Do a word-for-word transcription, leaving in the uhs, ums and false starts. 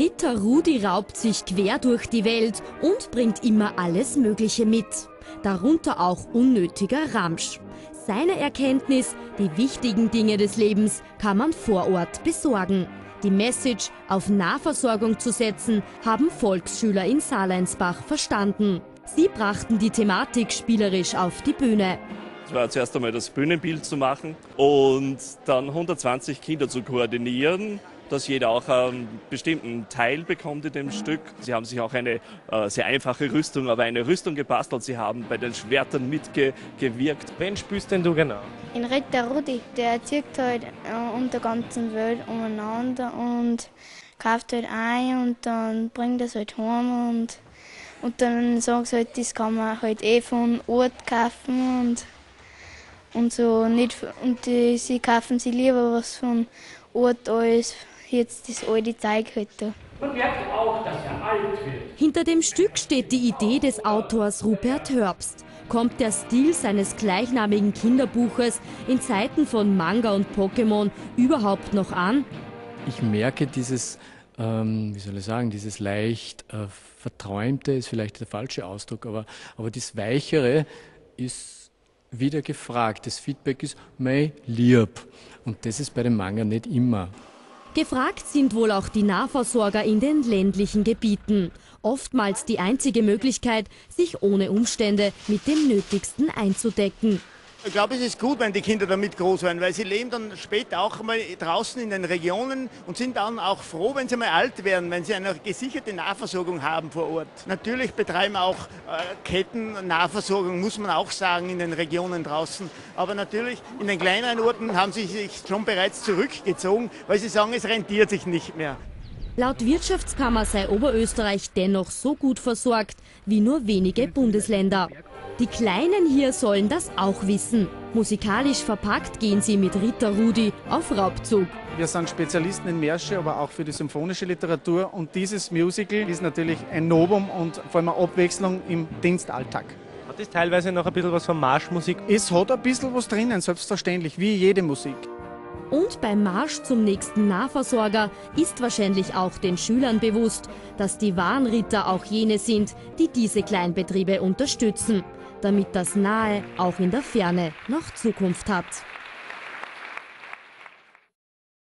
Ritter Rudi raubt sich quer durch die Welt und bringt immer alles Mögliche mit. Darunter auch unnötiger Ramsch. Seine Erkenntnis, die wichtigen Dinge des Lebens kann man vor Ort besorgen. Die Message, auf Nahversorgung zu setzen, haben Volksschüler in Saleinsbach verstanden. Sie brachten die Thematik spielerisch auf die Bühne. Es war zuerst einmal das Bühnenbild zu machen und dann hundertzwanzig Kinder zu koordinieren, dass jeder auch einen bestimmten Teil bekommt in dem Stück. Sie haben sich auch eine äh, sehr einfache Rüstung, aber eine Rüstung gebastelt. Sie haben bei den Schwertern mitgewirkt. Wen spielst denn du genau? In Ritter Rudi, der zieht halt äh, um der ganzen Welt umeinander und kauft halt ein und dann bringt es halt heim und, und dann sagt sie halt, das kann man halt eh von Ort kaufen und, und so nicht, und die, sie kaufen sich lieber was von Ort als jetzt das alte Zeug halt da. Man merkt auch, dass er alt wird. Hinter dem Stück steht die Idee des Autors Rupert Herbst. Kommt der Stil seines gleichnamigen Kinderbuches in Zeiten von Manga und Pokémon überhaupt noch an? Ich merke dieses, ähm, wie soll ich sagen, dieses leicht äh, verträumte, ist vielleicht der falsche Ausdruck, aber, aber das Weichere ist wieder gefragt. Das Feedback ist mei lieb. Und das ist bei dem Manga nicht immer. Gefragt sind wohl auch die Nahversorger in den ländlichen Gebieten. Oftmals die einzige Möglichkeit, sich ohne Umstände mit dem Nötigsten einzudecken. Ich glaube, es ist gut, wenn die Kinder damit groß werden, weil sie leben dann später auch mal draußen in den Regionen und sind dann auch froh, wenn sie mal alt werden, wenn sie eine gesicherte Nahversorgung haben vor Ort. Natürlich betreiben wir auch äh, Ketten-Nahversorgung, muss man auch sagen, in den Regionen draußen. Aber natürlich in den kleineren Orten haben sie sich schon bereits zurückgezogen, weil sie sagen, es rentiert sich nicht mehr. Laut Wirtschaftskammer sei Oberösterreich dennoch so gut versorgt wie nur wenige Bundesländer. Die Kleinen hier sollen das auch wissen. Musikalisch verpackt gehen sie mit Ritter Rudi auf Raubzug. Wir sind Spezialisten in Märsche, aber auch für die symphonische Literatur. Und dieses Musical ist natürlich ein Novum und vor allem eine Abwechslung im Dienstalltag. Hat das teilweise noch ein bisschen was von Marschmusik? Es hat ein bisschen was drinnen, selbstverständlich, wie jede Musik. Und beim Marsch zum nächsten Nahversorger ist wahrscheinlich auch den Schülern bewusst, dass die wahren Ritter auch jene sind, die diese Kleinbetriebe unterstützen, damit das Nahe auch in der Ferne noch Zukunft hat.